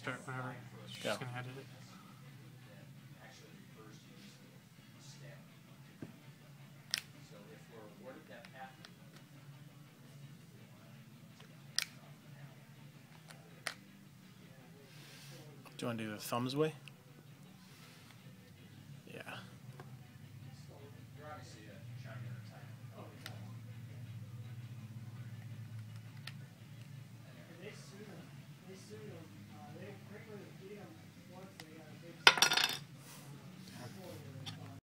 start whenever. She's Go. just gonna edit it. Do you want to do the thumbs way?